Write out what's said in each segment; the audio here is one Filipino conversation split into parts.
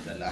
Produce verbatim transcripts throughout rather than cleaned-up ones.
dala.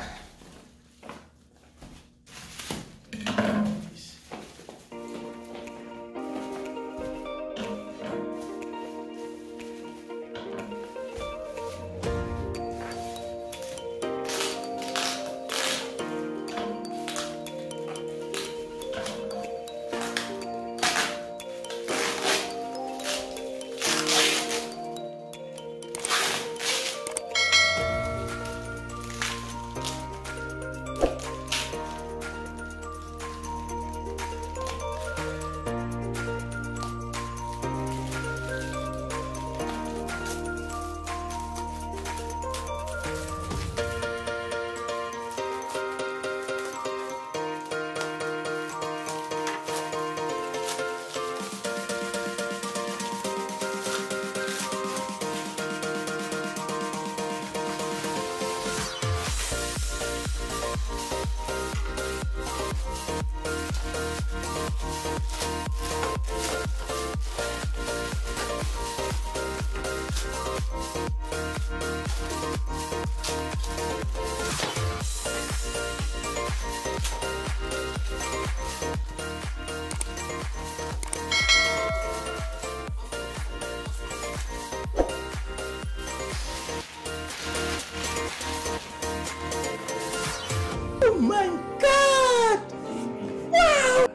Oh my God! Wow!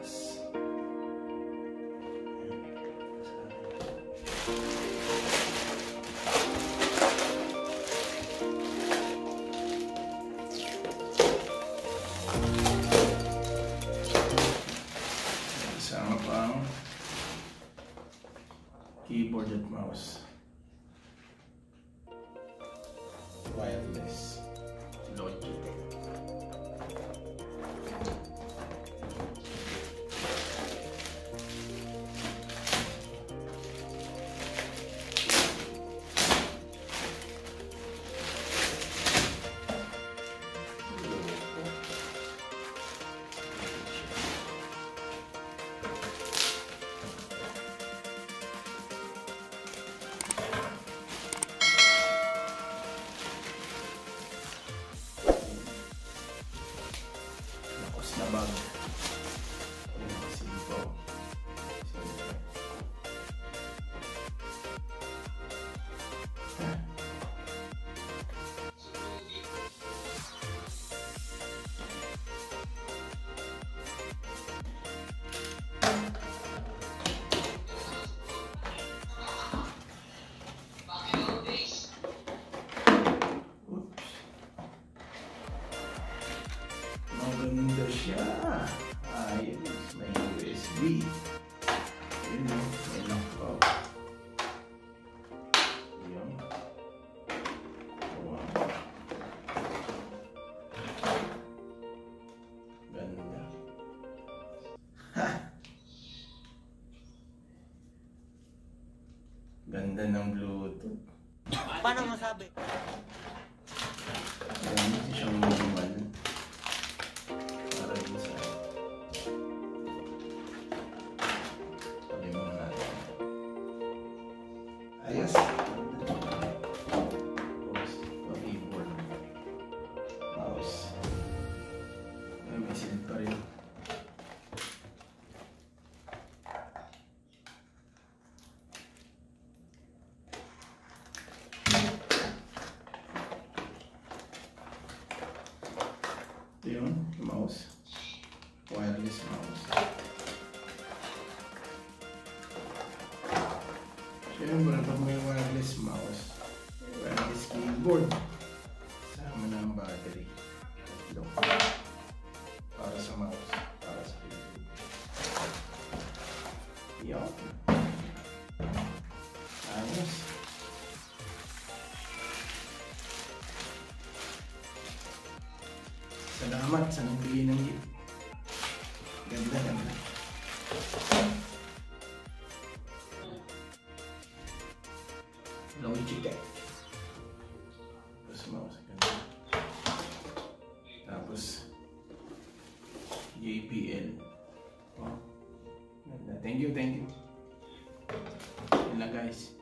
Kasama pa ang keyboard at mouse. Wireless. Logitech. Na bag. Simpo. Maganda siya. Ayos. May U S B. Yun o. May laptop. Yun. Wow. Ganda. Ha! Ganda ng Bluetooth. Paano masabi? Ganda siyang normal. Ayos. Keyboard. Mouse. Ay, may silid pa rin. Ito yun, mouse. Wireless mouse. Siyempre, pag may wireless mouse, wireless keyboard, sama na ang battery. Look. Para sa mouse, para sa keyboard. Yan. Ayos. Salamat sa nagbigay ng gift. Ganda, ganda. Logitech. Tapos mouse. Ganda. Tapos J B L. Oh. Ganda. Thank you, thank you. Yun lang guys.